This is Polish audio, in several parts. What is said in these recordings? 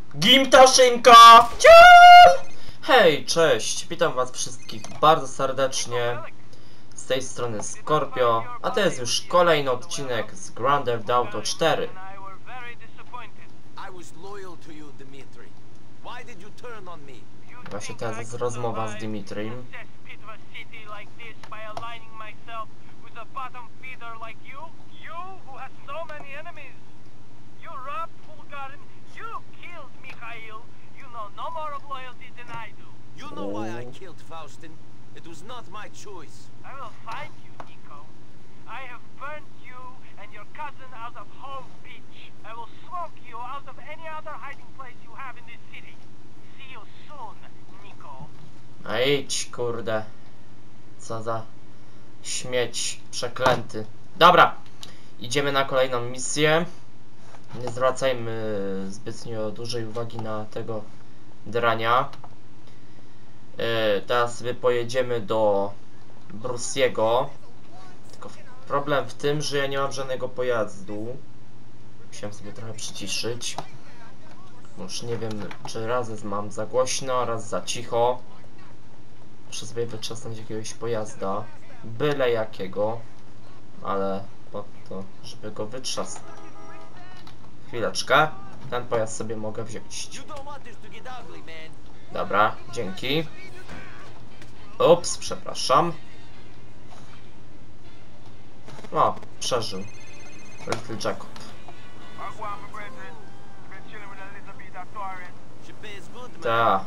Gimtaszynka! Ciao! Hej, cześć! Witam was wszystkich bardzo serdecznie. Z tej strony Scorpio, a to jest już kolejny odcinek z Grand Theft Auto 4. Właśnie teraz jest rozmowa z Dimitrim. No more of loyalty than I do. You know why I killed Faustin. It was not my choice. I will find you, Nico. I have burnt you and your cousin out of Hove Beach. I will smoke you out of any other hiding place you have in this city. See you soon, Nico. A idź, kurde. Co za śmieć przeklęty. Dobra, idziemy na kolejną misję. Nie zwracajmy zbytnio dużej uwagi na tego drania. Teraz sobie pojedziemy do Bruce'ego. Tylko problem w tym, że ja nie mam żadnego pojazdu. Musiałem sobie trochę przyciszyć. Już nie wiem, czy raz mam za głośno, raz za cicho. Muszę sobie wyczesnąć jakiegoś pojazda. Byle jakiego. Ale po to, żeby go wytrzasnąć. Chwileczkę. Ten pojazd sobie mogę wziąć. Dobra, dzięki. Ups, przepraszam. O, przeżył. Little Jacob. Ta.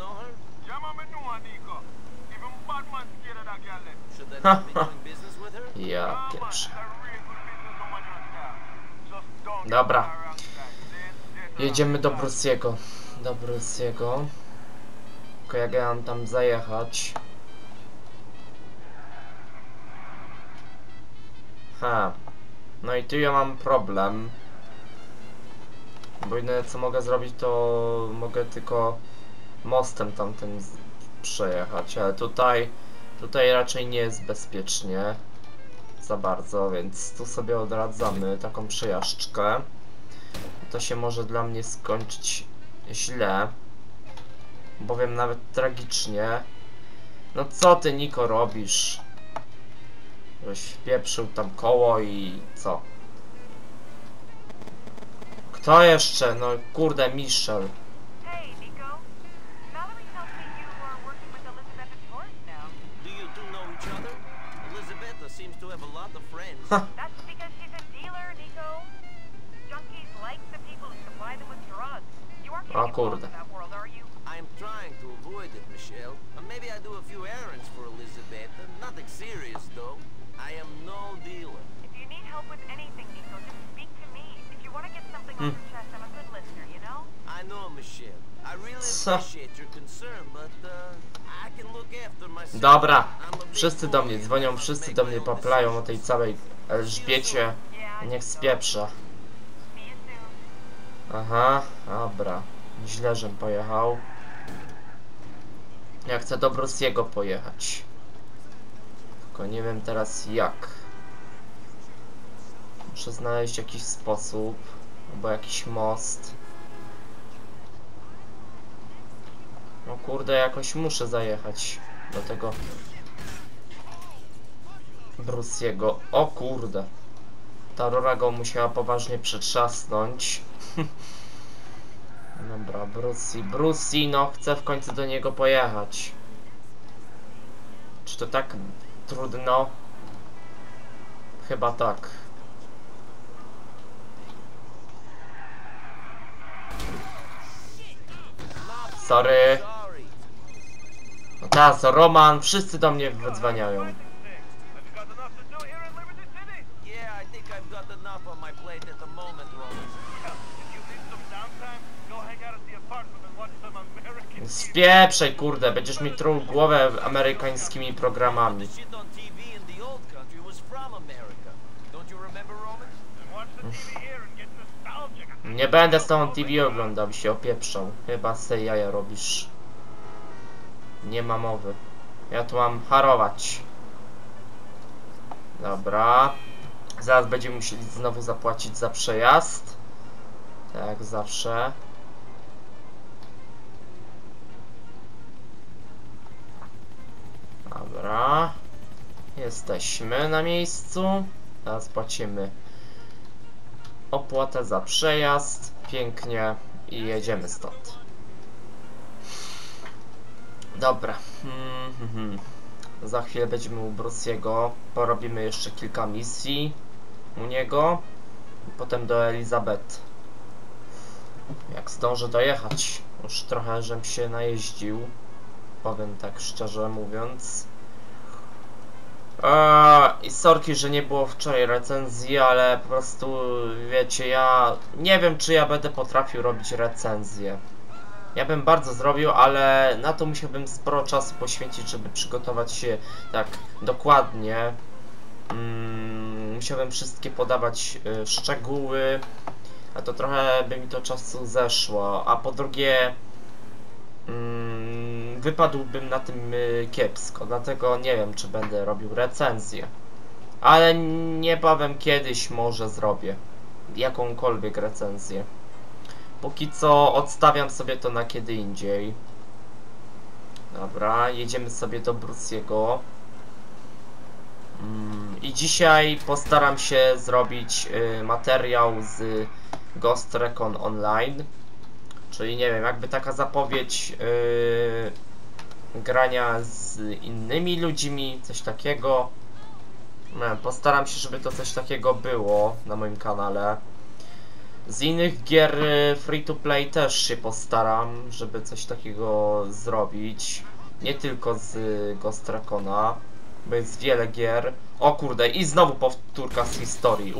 Ja pierwszy. Dobra. Jedziemy do Bruce'ego. Do Bruce'ego. Tylko jak ja mam tam zajechać? No i tu ja mam problem. Bo jedyne co mogę zrobić, to mogę tylko mostem tamten przejechać, ale tutaj raczej nie jest bezpiecznie za bardzo, więc tu sobie odradzamy taką przejażdżkę. To się może dla mnie skończyć źle, bowiem nawet tragicznie. No co ty, Niko, robisz? Żeś wpieprzył tam koło i co? Kto jeszcze? No kurde, Michel. Hey, Nico. Mallory tells me you are working with Elizabeth Torres now. Do you two know each other? Elizabeth seems to have a lot of friends. That's because she's a dealer, Nico. Junkies like the people who supply them with drugs. You aren't getting involved in that world, are you? I'm trying to avoid it, Michelle. Maybe I do a few errands for Elizabeth. Nothing serious, though. I am no dealer. If you need help with anything, Nico, just speak to me. If you want to get something off your chest, I'm a good listener, you know? I know, Michelle. I really appreciate your concern, but I can look after myself. Dobra, wszyscy do mnie dzwonią, wszyscy do mnie paplają o tej całej Elżbiecie. Niech spieprza. See you soon. Aha, dobra. Źle, żem pojechał. Ja chcę do Bruce'ego pojechać. Tylko nie wiem teraz jak. Muszę znaleźć jakiś sposób. Albo jakiś most. No kurde, jakoś muszę zajechać do tego Bruce'ego. O kurde. Ta rura go musiała poważnie przetrzasnąć. Dobra, Brucey, no chcę w końcu do niego pojechać. Czy to tak trudno? Chyba tak. Sorry. No teraz Roman, wszyscy do mnie wydzwaniają. Yeah, I think I've got enough on my plate at the moment, Roman. Spieprzej, kurde, będziesz mi truł głowę amerykańskimi programami. Shit on TV in the old country was from America. Don't you remember, Roman? Nie będę z tą TV oglądał, się opieprzał. Chyba se jaja robisz. Nie ma mowy. Ja tu mam harować. Dobra. Zaraz będziemy musieli znowu zapłacić za przejazd. Tak jak zawsze. Dobra. Jesteśmy na miejscu. Teraz płacimy opłatę za przejazd. Pięknie. I jedziemy stąd. Dobra. Za chwilę będziemy u Bruce'ego. Porobimy jeszcze kilka misji u niego. Potem do Elizabeth. Jak zdążę dojechać. Już trochę żem się najeździł. Powiem tak szczerze mówiąc. I sorki, że nie było wczoraj recenzji, ale po prostu wiecie, ja nie wiem, czy ja będę potrafił robić recenzję. Ja bym bardzo zrobił, ale na to musiałbym sporo czasu poświęcić, żeby przygotować się tak dokładnie. Musiałbym wszystkie podawać szczegóły, a to trochę by mi to czasu zeszło, a po drugie wypadłbym na tym kiepsko, dlatego nie wiem, czy będę robił recenzję, ale niebawem kiedyś może zrobię jakąkolwiek recenzję. Póki co odstawiam sobie to na kiedy indziej. Dobra, jedziemy sobie do Bruce'ego. I dzisiaj postaram się zrobić materiał z Ghost Recon Online. Czyli nie wiem, jakby taka zapowiedź grania z innymi ludźmi, coś takiego. Postaram się, żeby to coś takiego było na moim kanale. Z innych gier free to play też się postaram, żeby coś takiego zrobić. Nie tylko z Ghost Recona, bo jest wiele gier. O kurde, i znowu powtórka z historii.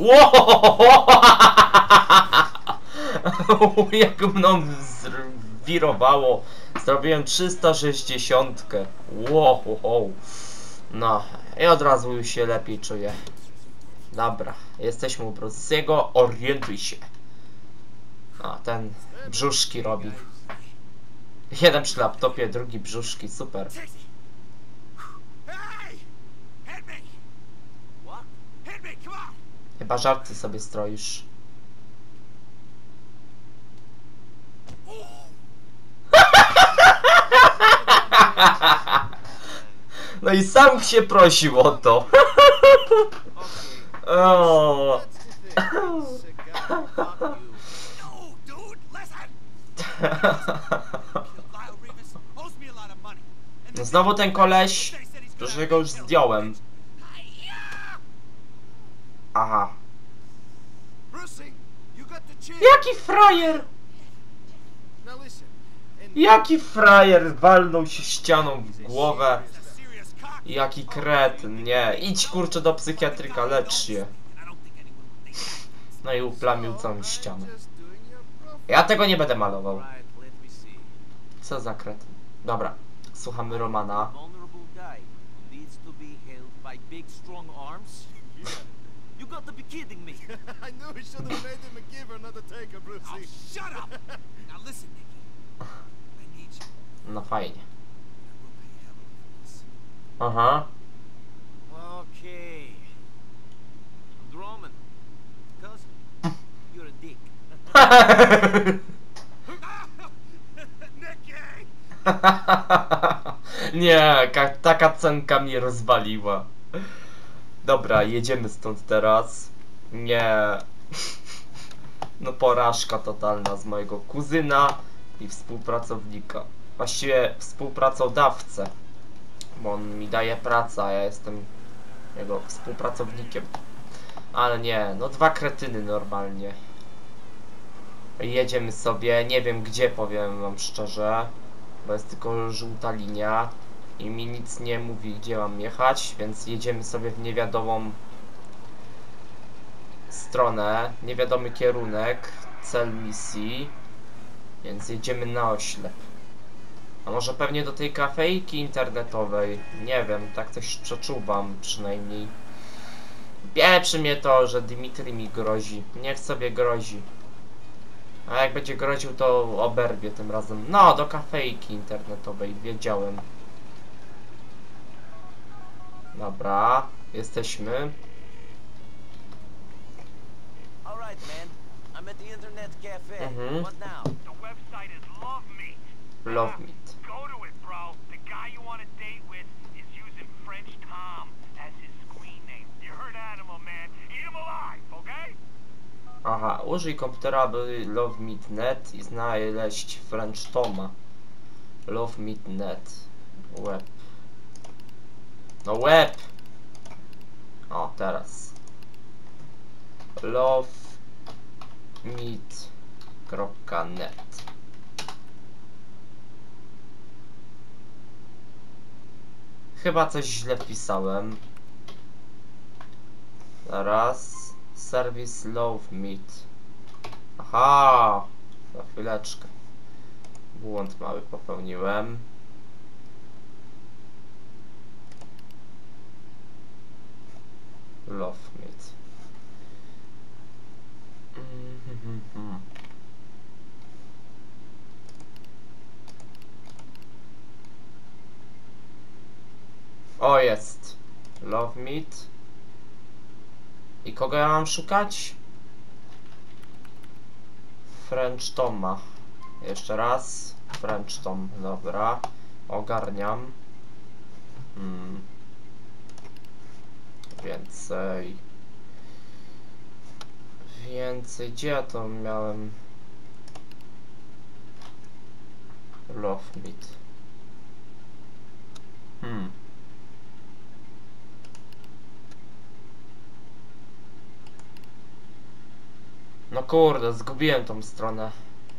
Jak mną zwirowało. Zrobiłem 360. Wow. No, i od razu się lepiej czuję. Dobra, jesteśmy u Bruce'ego, orientuj się. A, ten brzuszki robi. Jeden przy laptopie, drugi brzuszki, super. Chyba żarty sobie stroisz. No i sam się prosił o to. O. No znowu ten koleś, którego już zdjąłem. Aha. Jaki frajer! Jaki frajer walnął się ścianą w głowę. Jaki kretyn, nie. Idź kurczę do psychiatryka, lecz się. No i uplamił całą ścianę. Ja tego nie będę malował. Co za kretyn. Dobra, słuchamy Romana. No fajnie. Aha. Okay. I'm Roman. Cousin, you're a dick. Nie, taka cenka mnie rozwaliła. Dobra, jedziemy stąd teraz. Nie. No porażka totalna z mojego kuzyna i współpracownika. Właściwie współpracodawcę. Bo on mi daje pracę, a ja jestem jego współpracownikiem. Ale nie, no dwa kretyny normalnie. Jedziemy sobie, nie wiem gdzie, powiem wam szczerze. Bo jest tylko żółta linia i mi nic nie mówi gdzie mam jechać, więc jedziemy sobie w niewiadomą stronę, niewiadomy kierunek, cel misji. Więc jedziemy na oślep. A może pewnie do tej kafejki internetowej? Nie wiem, tak coś przeczuwam przynajmniej. Pieprzy mnie to, że Dimitri mi grozi. Niech sobie grozi. A jak będzie groził, to oberwie tym razem. No, do kafejki internetowej, wiedziałem. Dobra, jesteśmy. Love Meet. Go to it, bro. The guy you want to date with is using Aha, użyj komputera, by LoveMeet.net i znaleźć French Toma. LoveMeet.net. Web. No web! O, teraz. LoveMeet.net. Chyba coś źle wpisałem. Zaraz. Service LoveMeet. Aha! Za chwileczkę. Błąd mały popełniłem. LoveMeet. O, jest. LoveMeet. I kogo ja mam szukać? French Toma. Jeszcze raz. French Tom. Dobra. Ogarniam. Więcej. Gdzie ja to miałem? LoveMeet. No kurde, zgubiłem tą stronę.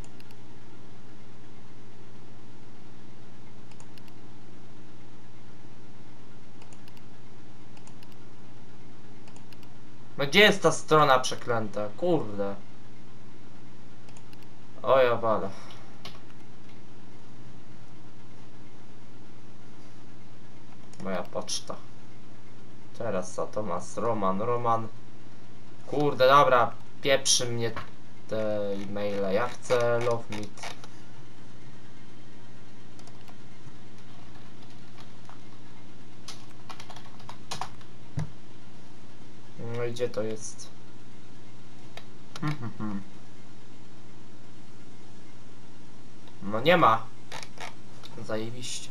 No gdzie jest ta strona przeklęta? Kurde. O ja wale. Moja poczta. Teraz za Tomas, Roman. Kurde, dobra. Pieprzy mnie te e-maile. Ja chcę LoveMeet. No i gdzie to jest? No nie ma. Zajebiście.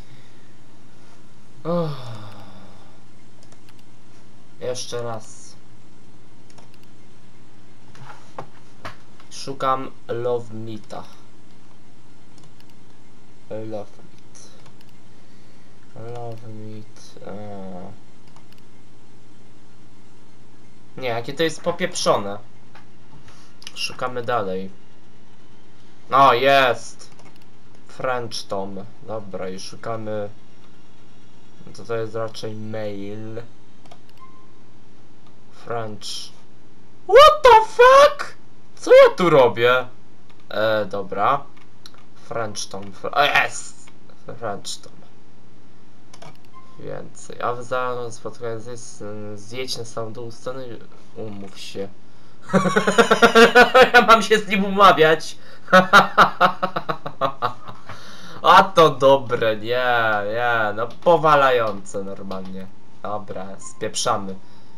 Jeszcze raz. Szukam LoveMeeta. LoveMeet. Nie, jakie to jest popieprzone. Szukamy dalej. O, jest! French Tom. Dobra, i szukamy... To jest raczej mail. French. What the fuck? Co ja tu robię? Dobra. French Tom. Jest! French Tom. Więcej. A za spotkanie zjedź na samą dół strony. Umów się. Ja mam się z nim umawiać. A to dobre, nie, no powalające normalnie. Dobra, spieprzamy.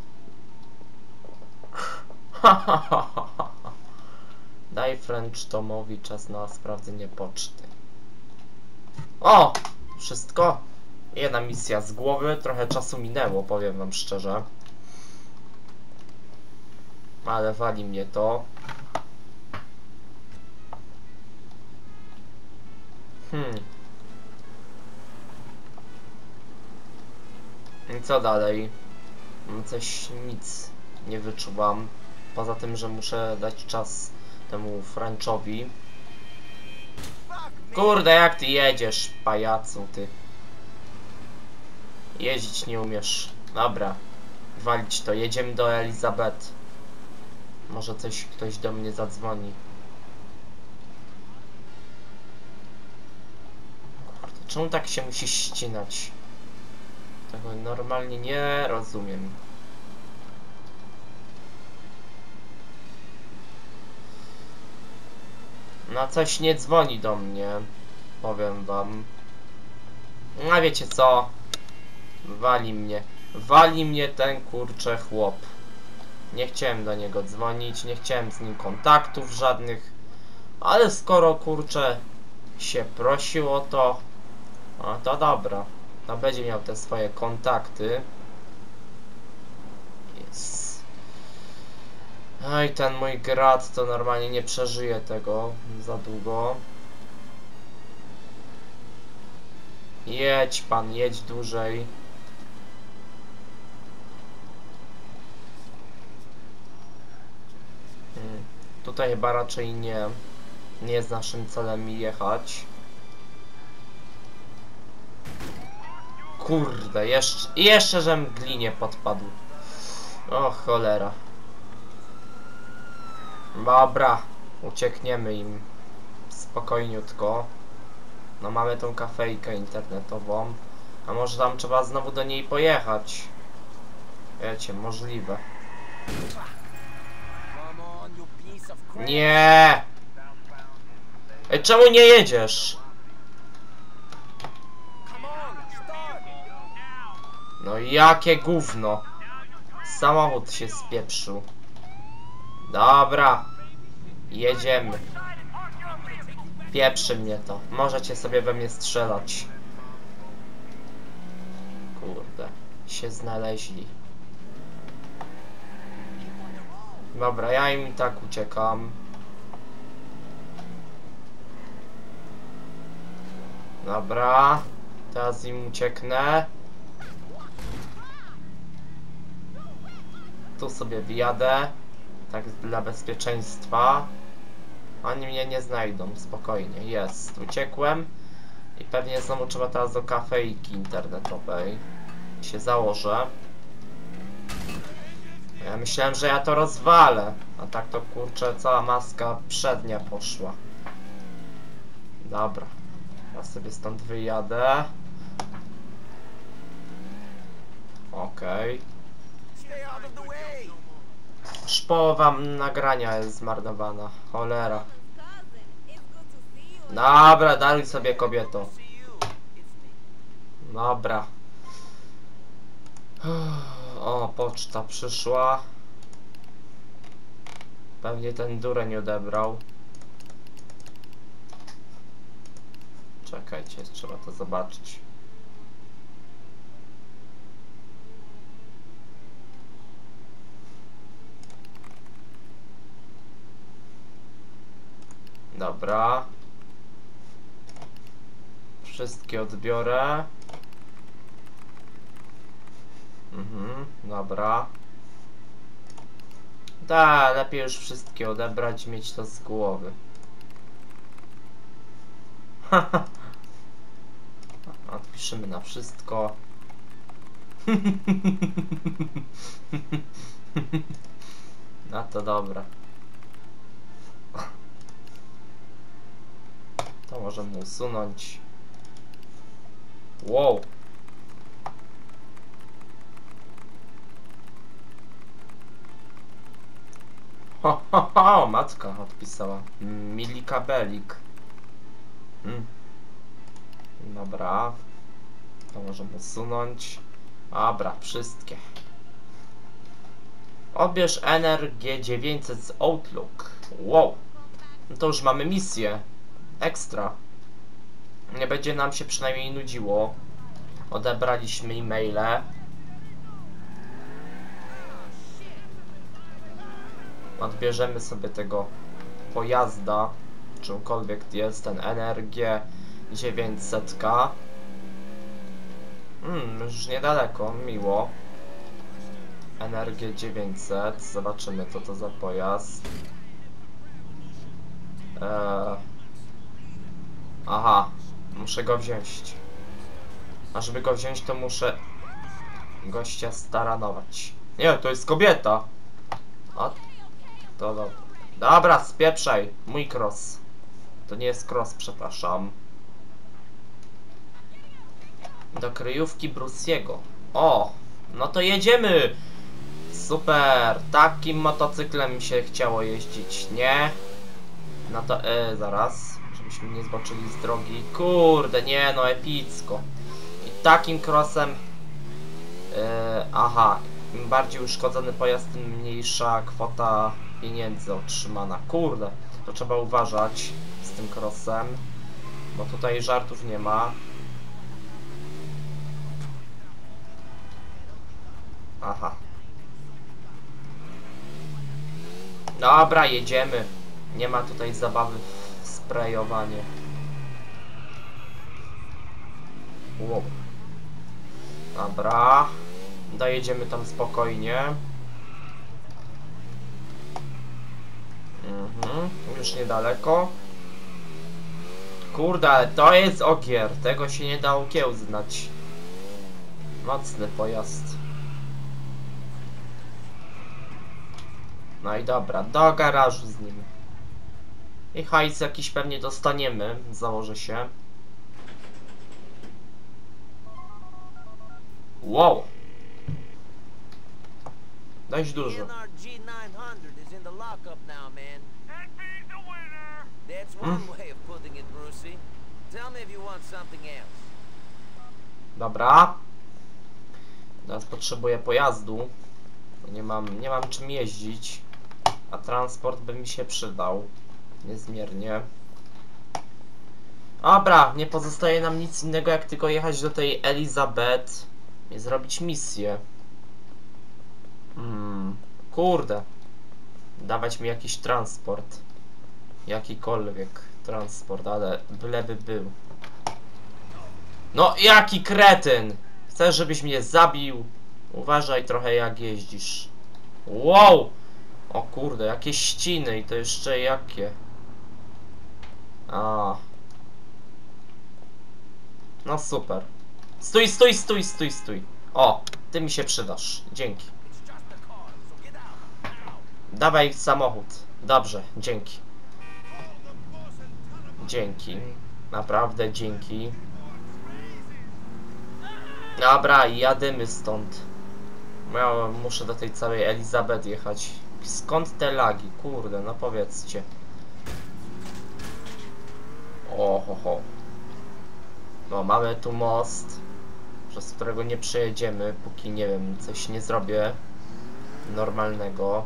Daj French Tomowi czas na sprawdzenie poczty. O! Wszystko? Jedna misja z głowy, trochę czasu minęło, powiem wam szczerze. Ale wali mnie to. I co dalej? Coś nic nie wyczuwam. Poza tym, że muszę dać czas temu Frenchowi. Kurde, jak ty jedziesz, pajacu, ty. Jeździć nie umiesz. Dobra, walić to. Jedziemy do Elizabeth. Może ktoś do mnie zadzwoni. Kurde, czemu tak się musi ścinać? Tego normalnie nie rozumiem. No coś nie dzwoni do mnie. Powiem wam. A wiecie co? Wali mnie ten kurcze chłop. Nie chciałem do niego dzwonić, nie chciałem z nim kontaktów żadnych. Ale skoro kurcze się prosił o to, no to dobra. To będzie miał te swoje kontakty. Jest. Oj, ten mój grad to normalnie nie przeżyje tego za długo. Jedź pan, jedź dłużej. Tutaj chyba raczej nie jest naszym celem jechać. Kurde, jeszcze żem glinie podpadł. O cholera. Dobra, uciekniemy im spokojniutko. No mamy tą kafejkę internetową. A może tam trzeba znowu do niej pojechać? Wiecie, możliwe. Nie! Ej, czemu nie jedziesz? No jakie gówno. Samochód się spieprzył. Dobra. Jedziemy. Pieprzy mnie to. Możecie sobie we mnie strzelać. Kurde. Się znaleźli. Dobra, ja im i tak uciekam. Dobra. Teraz im ucieknę. Tu sobie wjadę. Tak dla bezpieczeństwa. Oni mnie nie znajdą, spokojnie. Jest, uciekłem. I pewnie znowu trzeba teraz do kafejki internetowej. Się założę. Ja myślałem, że ja to rozwalę. A tak to kurczę, cała maska przednia poszła. Dobra. Ja sobie stąd wyjadę. Okej. Już połowa nagrania jest zmarnowana. Cholera. Dobra, daruj sobie, kobieto. Dobra. O, poczta przyszła. Pewnie ten dureń odebrał. Czekajcie, trzeba to zobaczyć. Dobra. Wszystkie odbiorę. Dobra. Da, lepiej już wszystkie odebrać, mieć to z głowy. Odpiszemy na wszystko. No to dobra. To możemy usunąć. Wow. Ho, matka odpisała. Milikabelik. Dobra. To możemy usunąć. Dobra, wszystkie. Odbierz energię 900 z Outlook. Wow. No to już mamy misję. Ekstra. Nie będzie nam się przynajmniej nudziło. Odebraliśmy e-maile. Odbierzemy sobie tego pojazda, czymkolwiek jest ten energię 900. Już niedaleko, miło. Energię 900, zobaczymy co to za pojazd. Aha, muszę go wziąć. A żeby go wziąć, to muszę gościa staranować. Nie, to jest kobieta. A to dobra. Dobra, spieprzaj. Mój cross. To nie jest cross, przepraszam. Do kryjówki Bruce'ego. O, no to jedziemy. Super. Takim motocyklem mi się chciało jeździć, nie? No to zaraz. Żebyśmy nie zboczyli z drogi. Kurde, nie no, epicko. I takim crossem... aha. Im bardziej uszkodzony pojazd, tym mniejsza kwota pieniędzy otrzymana. Kurde, to trzeba uważać z tym crossem, bo tutaj żartów nie ma. Aha. Dobra, jedziemy. Nie ma tutaj zabawy w sprayowanie. Wow. Dobra. Dojedziemy tam spokojnie. Już niedaleko. Kurde, ale to jest ogier. Tego się nie da okiełznać. Mocny pojazd. No i dobra, do garażu z nim. I hajs jakiś pewnie dostaniemy, założę się. Wow. Dość dużo. NRG 900 is in the lockup now, man. And being the winner. That's one way of putting it, Brucey. Tell me if you want something else. Dobra. Teraz potrzebuję pojazdu. Nie mam czym jeździć. A transport by mi się przydał. Niezmiernie. Dobra, nie pozostaje nam nic innego jak tylko jechać do tej Elizabeth i zrobić misję. Kurde. Dawać mi jakiś transport. Jakikolwiek transport, ale byleby był. No jaki kretyn! Chcesz, żebyś mnie zabił? Uważaj trochę jak jeździsz. Wow! O kurde, jakie ściny i to jeszcze jakie. A. No super. Stój, stój, stój, stój, stój. O, ty mi się przydasz. Dzięki. Dawaj samochód. Dobrze, dzięki. Dzięki. Naprawdę dzięki. Dobra, jadymy stąd. Ja muszę do tej całej Elizabeth jechać. Skąd te lagi? Kurde, no powiedzcie. Ohoho. No, mamy tu most, przez którego nie przejedziemy, póki nie wiem, coś nie zrobię normalnego.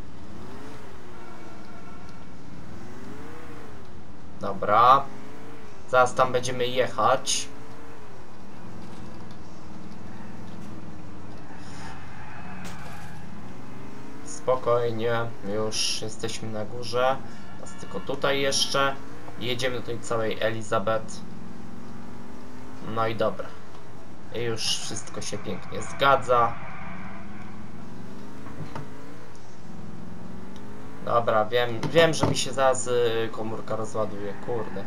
Dobra. Zaraz tam będziemy jechać. Spokojnie, już jesteśmy na górze. Teraz tylko tutaj jeszcze. Jedziemy do tej całej Elizabeth. No i dobra. I już wszystko się pięknie zgadza. Dobra, wiem, że mi się zaraz komórka rozładuje, kurde.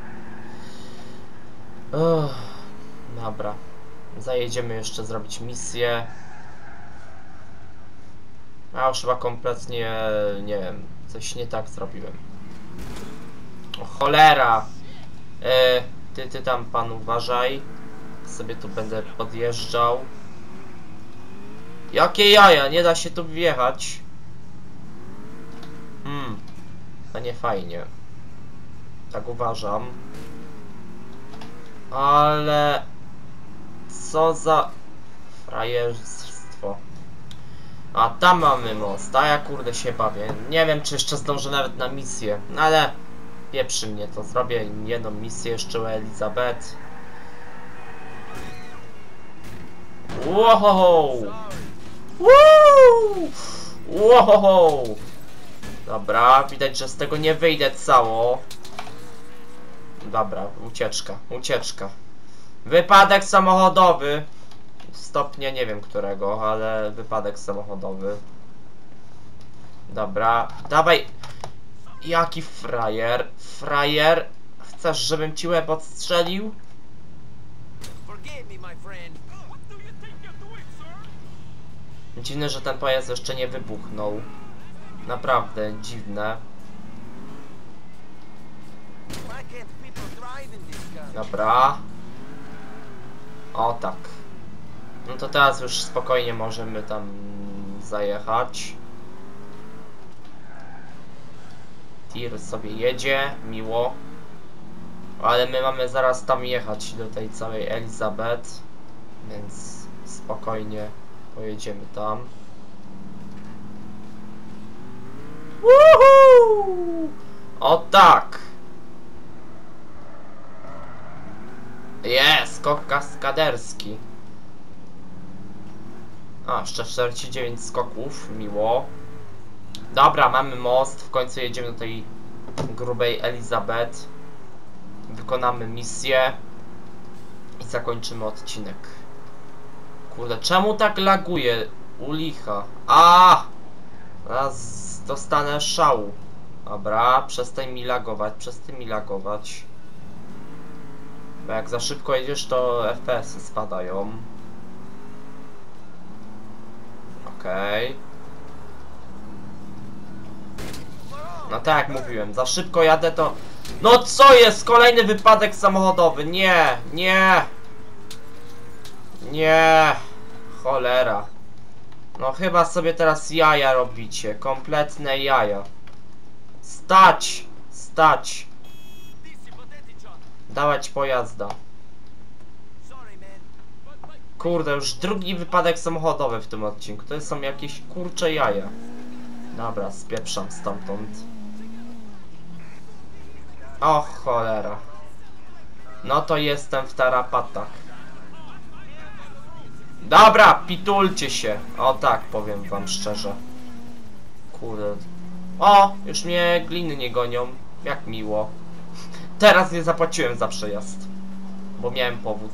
Dobra. Zajedziemy jeszcze zrobić misję. A już chyba kompletnie, nie wiem, coś nie tak zrobiłem. O cholera! Ty tam pan uważaj. Sobie tu będę podjeżdżał. Jakie jaja, nie da się tu wjechać. To nie fajnie. Tak uważam. Ale... co za... frajerstwo. A tam mamy most, a ja kurde się bawię. Nie wiem czy jeszcze zdążę nawet na misję. Ale... pieprzy mnie to. Zrobię jedną misję jeszcze u Elizabeth. Wow! Wow! Dobra, widać, że z tego nie wyjdę cało. Dobra, ucieczka. Wypadek samochodowy. Stopnia nie wiem którego, ale wypadek samochodowy. Dobra, dawaj. Jaki frajer? Frajer? Chcesz, żebym ci łeb odstrzelił? Dziwne, że ten pojazd jeszcze nie wybuchnął. Naprawdę dziwne. Dobra. O tak. No to teraz już spokojnie możemy tam zajechać. Tir sobie jedzie, miło. Ale my mamy zaraz tam jechać do tej całej Elizabeth. Więc spokojnie pojedziemy tam. Woohoo! O tak! Jest! Skok kaskaderski. A, jeszcze 49 skoków, miło. Dobra, mamy most. W końcu jedziemy do tej grubej Elizabeth. Wykonamy misję. I zakończymy odcinek. Kurde, czemu tak laguje? U licha. Zaraz dostanę szału. Dobra, przestań mi lagować. Bo jak za szybko jedziesz, to FPS-y spadają. Okej. No tak jak mówiłem, za szybko jadę to... No co jest? Kolejny wypadek samochodowy. Nie. Cholera. No chyba sobie teraz jaja robicie. Kompletne jaja. Stać. Dawać pojazda. Kurde, już drugi wypadek samochodowy w tym odcinku. To są jakieś kurcze jaja. Dobra, spieprzam stamtąd. O cholera. No to jestem w tarapatach. Dobra, pitulcie się. O tak, powiem wam szczerze. Kurde. O, już mnie gliny nie gonią. Jak miło. Teraz nie zapłaciłem za przejazd. Bo miałem powód.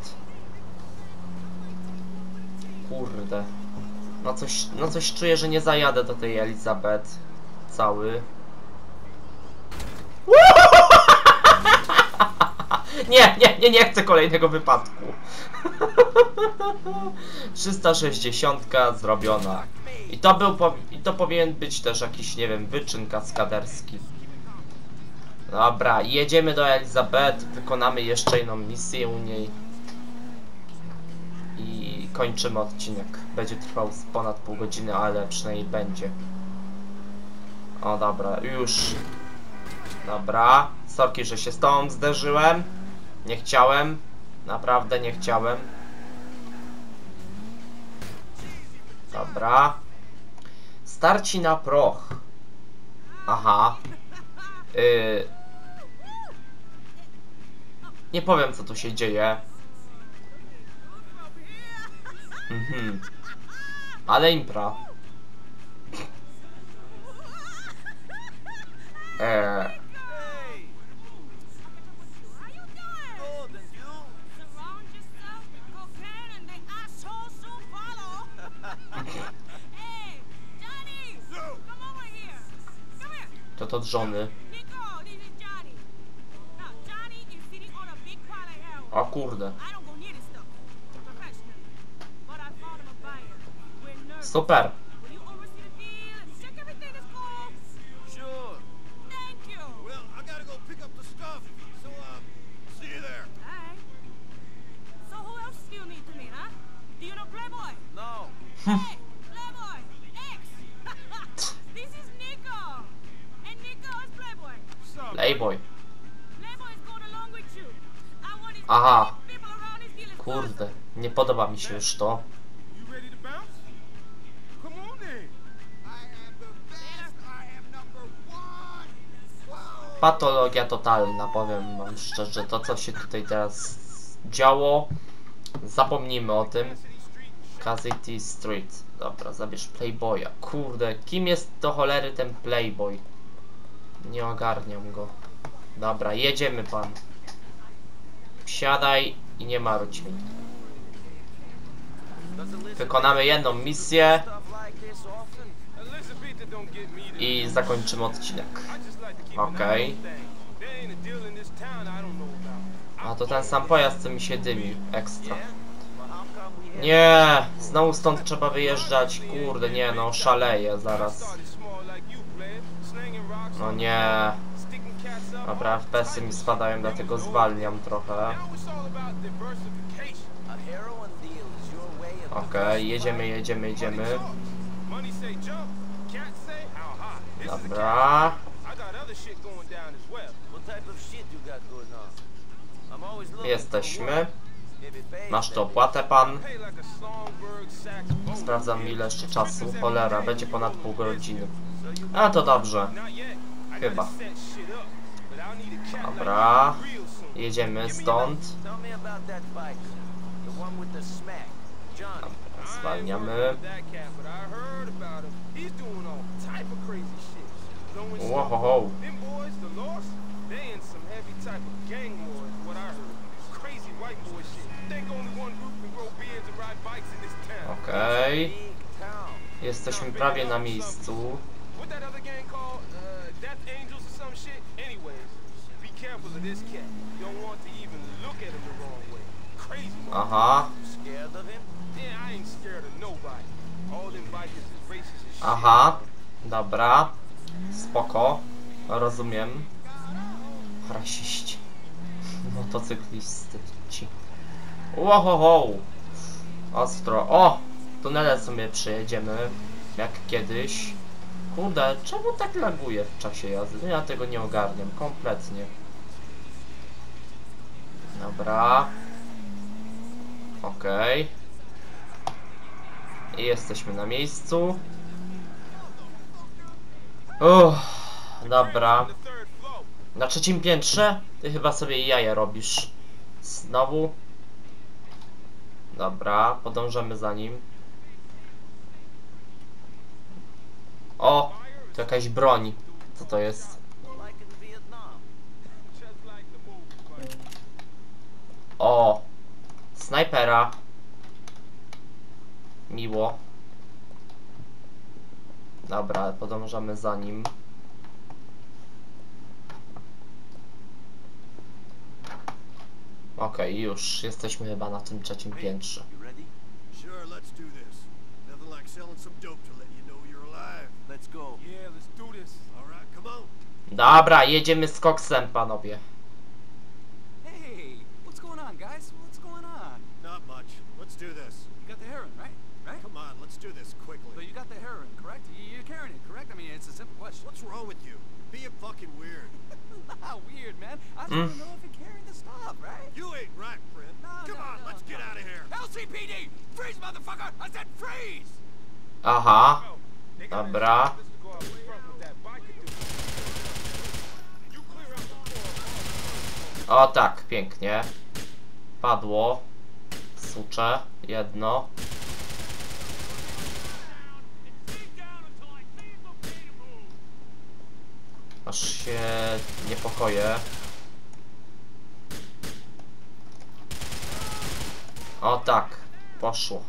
Kurde. No coś czuję, że nie zajadę do tej Elizabeth. Cały. Nie chcę kolejnego wypadku. 360 zrobiona. I to powinien być też jakiś, nie wiem, wyczyn kaskaderski. Dobra, jedziemy do Elizabeth, wykonamy jeszcze jedną misję u niej. I kończymy odcinek. Będzie trwał ponad pół godziny, ale przynajmniej będzie. O dobra, już. Dobra, sorki, że się z tobą zderzyłem. Nie chciałem. Naprawdę nie chciałem. Dobra. Starci na proch. Aha. Nie powiem, co tu się dzieje. Ale impra. To żony. O kurde. Super. Playboy. Aha. Kurde, nie podoba mi się już to. Patologia totalna, powiem wam szczerze. To, co się tutaj teraz działo, zapomnijmy o tym. Cassidy Street. Dobra, zabierz Playboya. Kurde, kim jest do cholery ten Playboy? Nie ogarniam go. Dobra, jedziemy pan. Wsiadaj i nie marudź mi. Wykonamy jedną misję i zakończymy odcinek. Okej. A to ten sam pojazd, co mi się dymi. Ekstra. Nie, znowu stąd trzeba wyjeżdżać. Kurde, nie no, szaleję zaraz. No nie. Dobra, FPS-y mi spadają, dlatego zwalniam trochę. Okej, jedziemy. Dobra. Jesteśmy. Masz tu opłatę, pan. Sprawdzam, ile jeszcze czasu. Cholera, będzie ponad pół godziny. A to dobrze. Chyba. Dobra. Jedziemy stąd. Johnny. Zwalniamy. Wow. Okej. Jesteśmy prawie na miejscu. Aha. Aha. Dobra. Spoko. Rozumiem. Rasiści. Motocykliści. Wow. Ostro. O! Tunele sobie przejedziemy. Jak kiedyś. Kurde, czemu tak laguje w czasie jazdy? Ja tego nie ogarniam. Kompletnie. Dobra. Okej. I jesteśmy na miejscu. Dobra. Na 3. piętrze? Ty chyba sobie jaja robisz. Znowu. Dobra, podążamy za nim. O! To jakaś broń. Co to jest? O! Snajpera. Miło. Dobra, podążamy za nim. Okej, już jesteśmy chyba na tym 3. piętrze. Dobra, jedziemy z koksem, panowie. Hey, what's going on, guys? What's going on? Not much. Let's do this. You got the heroin, right? Right? Come on, let's do this quickly. But you got the heroin, correct? You're carrying it, correct? I mean, it's a simple question. What's wrong with you? Being fucking weird. Not weird, man. I just want to know if you're carrying the stuff, right? You ain't right, friend. Come on, let's get out of here. LCPD! Freeze, motherfucker! I said freeze! Aha. Dobra. O tak, pięknie. Padło. Sucze. Jedno. Aż się niepokoję. O tak. Poszło.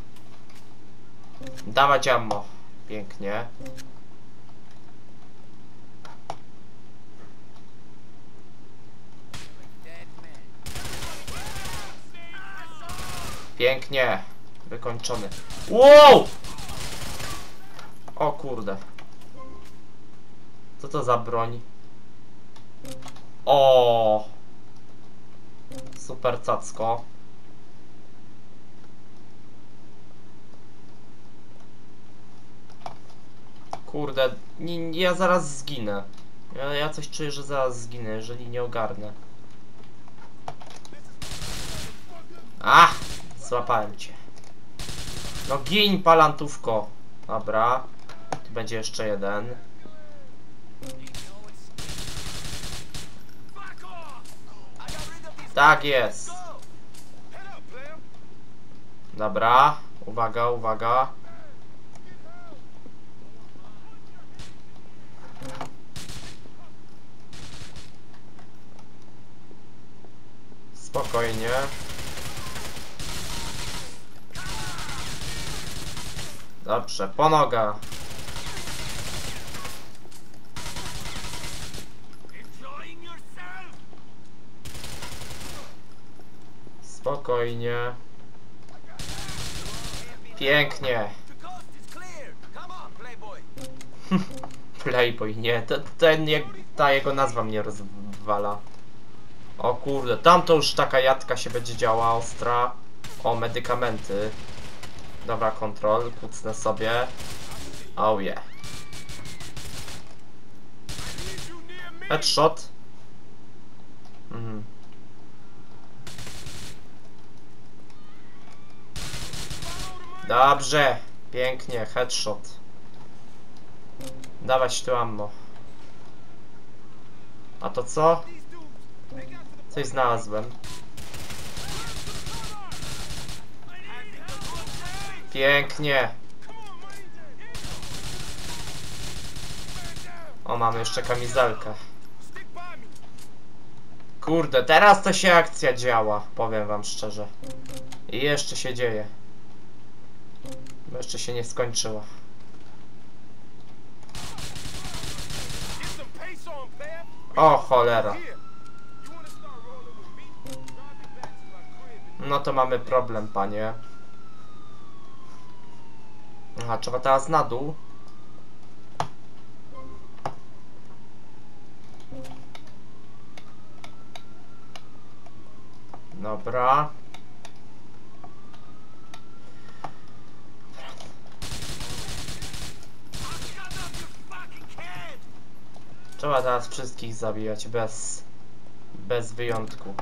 Dawać ammo. Pięknie. Pięknie. Wykończony. Wow! O kurde. Co to za broń? O! Super cacko. Kurde, ja zaraz zginę. Ja coś czuję, że zaraz zginę, jeżeli nie ogarnę. Ach! Złapałem cię. No gin, palantówko. Dobra. Tu będzie jeszcze jeden. Tak jest. Dobra. Uwaga, uwaga. Spokojnie. Dobrze, po noga. Spokojnie. Pięknie. Playboy, nie. Ta jego nazwa mnie rozwala. O kurde, tam to już taka jadka się będzie działa ostra. O, medykamenty. Dobra, kontrol, kucnę sobie. Oh yeah. Headshot. Dobrze, pięknie, headshot. Dawać tu ammo. A to co? Coś znalazłem. Pięknie. O, mamy jeszcze kamizelkę. Kurde, teraz to się akcja działa, powiem wam szczerze. I jeszcze się dzieje. Bo jeszcze się nie skończyła. O cholera. No to mamy problem, panie. Aha, trzeba teraz na dół. Dobra. Trzeba teraz wszystkich zabijać bez wyjątku.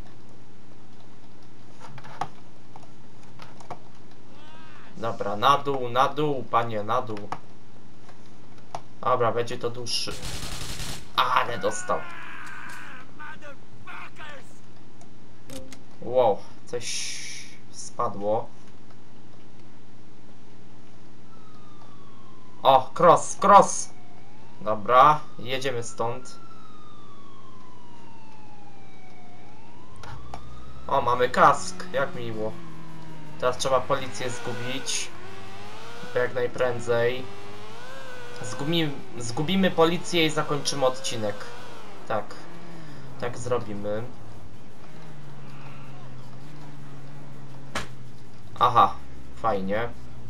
Dobra, na dół, panie, na dół. Dobra, będzie to dłuższy. Ale dostał. Wow, coś spadło. O, cross! Dobra, jedziemy stąd. O, mamy kask, jak miło. Teraz trzeba policję zgubić. Jak najprędzej. Zgubimy policję i zakończymy odcinek. Tak zrobimy. Aha, fajnie.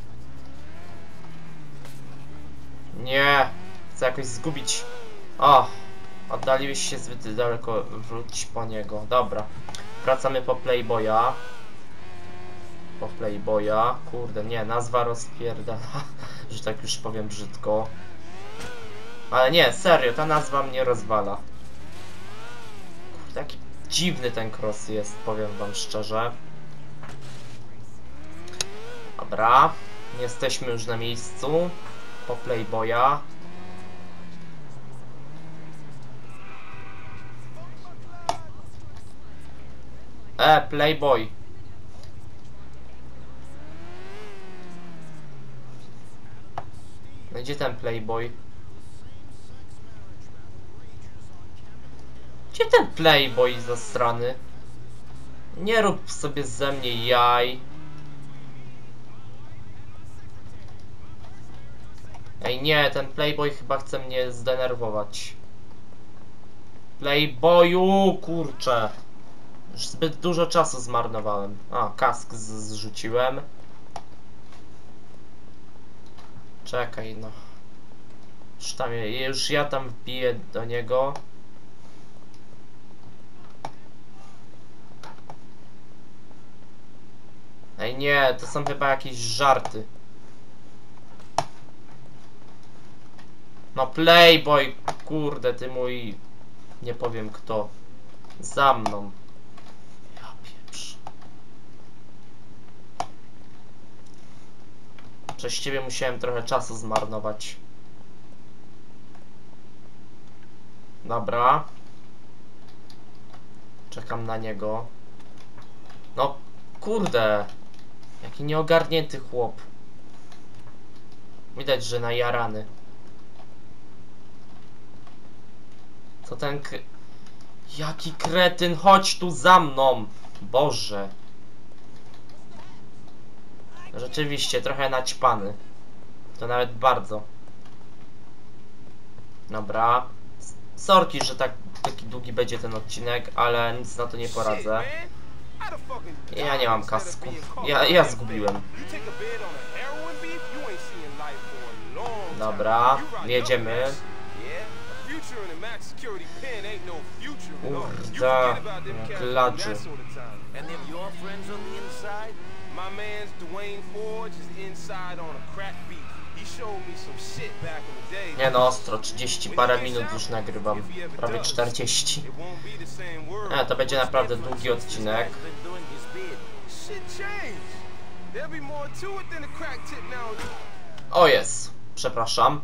Nie, chcę jakoś zgubić. O, oddaliłeś się zbyt daleko, wróć po niego. Dobra, wracamy po Playboya. Kurde, nie, nazwa rozpierdala, że tak już powiem brzydko. Ale nie, serio, ta nazwa mnie rozwala. Kurde, jaki dziwny ten cross jest, powiem wam szczerze. Dobra, jesteśmy już na miejscu po Playboya. Playboy. No gdzie ten Playboy? Gdzie ten Playboy zasrany? Nie rób sobie ze mnie jaj. Ej nie, ten Playboy chyba chce mnie zdenerwować. Playboyu, kurczę. Już zbyt dużo czasu zmarnowałem. A, kask zrzuciłem. Czekaj, no. Już ja tam wbiję do niego. Ej nie, to są chyba jakieś żarty. No Playboy, kurde, ty mój... Nie powiem kto. Za mną. Ja pieprz. Przez ciebie musiałem trochę czasu zmarnować. Dobra. Czekam na niego. No kurde. Jaki nieogarnięty chłop. Widać, że najarany. Co ten Jaki kretyn, chodź tu za mną! Boże. Rzeczywiście, trochę naćpany. To nawet bardzo. Dobra. Sorki, że taki długi będzie ten odcinek, ale nic na to nie poradzę. Ja nie mam kasku. Ja zgubiłem. Dobra, jedziemy. Kurde, kladży. Nie no, ostro, 30 parę minut już nagrywam. Prawie 40. To będzie naprawdę długi odcinek. O jest, przepraszam.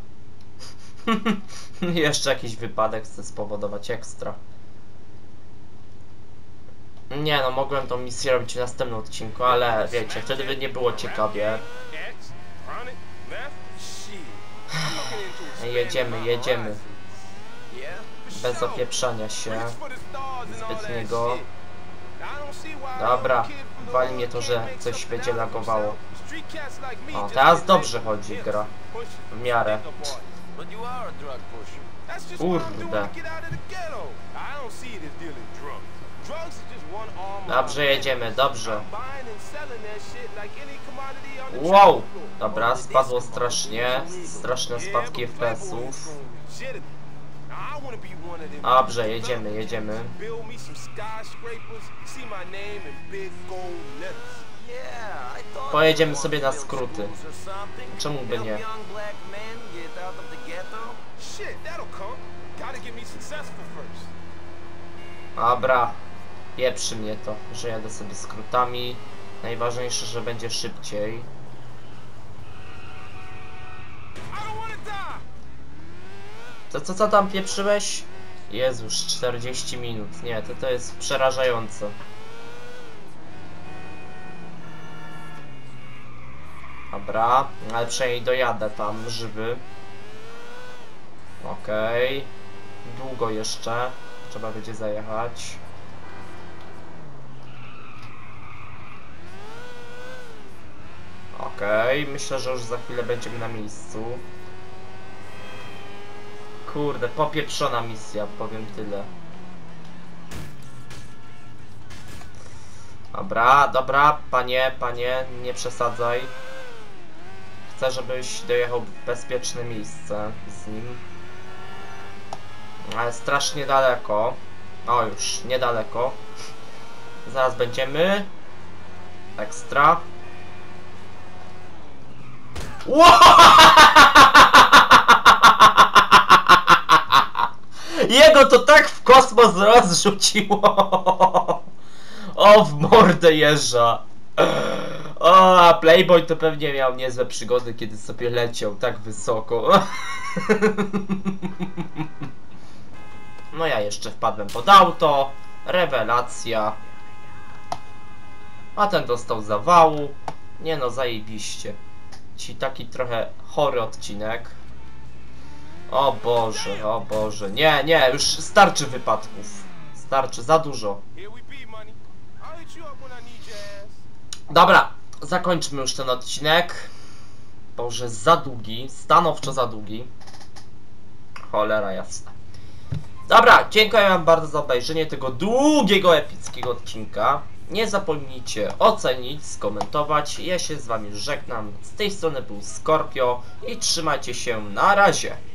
Jeszcze jakiś wypadek chcę spowodować ekstra. Nie no, mogłem tą misję robić w następnym odcinku, ale wiecie, wtedy by nie było ciekawie. Jedziemy. Bez opieprzania się zbytniego. Dobra, wali mnie to, że coś będzie lagowało. O, teraz dobrze chodzi gra. W miarę. Kurde. Dobrze jedziemy, dobrze. Wow! Dobra, spadło strasznie. Straszne spadki FPS-ów. Dobrze, jedziemy. Pojedziemy sobie na skróty. Czemu by nie? Dobra, pieprzy mnie to, że jadę sobie skrótami. Najważniejsze, że będzie szybciej. Co tam pieprzyłeś? Jezus, 40 minut. Nie, to jest przerażające. Dobra, ale przynajmniej dojadę tam żywy. Okej. Długo jeszcze. Trzeba będzie zajechać. Okej, myślę, że już za chwilę będziemy na miejscu. Kurde, popieprzona misja, powiem tyle. Dobra, panie, nie przesadzaj. Chcę, żebyś dojechał w bezpieczne miejsce z nim. Ale strasznie daleko. O, już niedaleko. Zaraz będziemy. Ekstra. Jego to tak w kosmos rozrzuciło. O, w mordę jeża. O, a Playboy to pewnie miał niezłe przygody, kiedy sobie leciał tak wysoko. No ja jeszcze wpadłem pod auto. Rewelacja. A ten dostał zawału. Nie no, zajebiście. Ci taki trochę chory odcinek. O Boże. Nie, już starczy wypadków. Starczy, za dużo. Dobra, zakończmy już ten odcinek. Boże, za długi, stanowczo za długi. Cholera jasna. Dobra, dziękuję wam bardzo za obejrzenie tego długiego, epickiego odcinka. Nie zapomnijcie ocenić, skomentować. Ja się z wami już żegnam. Z tej strony był Scorpio i trzymajcie się, na razie.